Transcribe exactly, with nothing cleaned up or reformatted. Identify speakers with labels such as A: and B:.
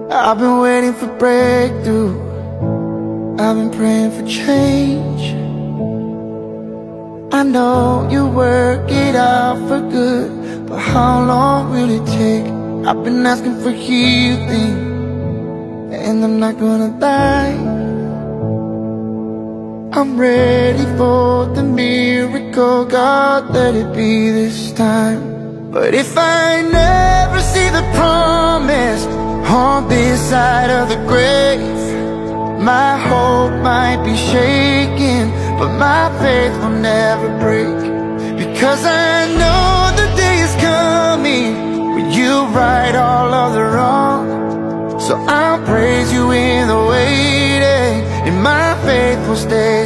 A: I've been waiting for breakthrough, I've been praying for change. I know you work it out for good, but how long will it take? I've been asking for healing, and I'm not gonna die. I'm ready for the miracle, God, let it be this time. But if I never see the promise on this side of the grave, my hope might be shaken, but my faith will never break. Because I know the day is coming when you right all of the wrong. So I'll praise you in the waiting, and my faith will stay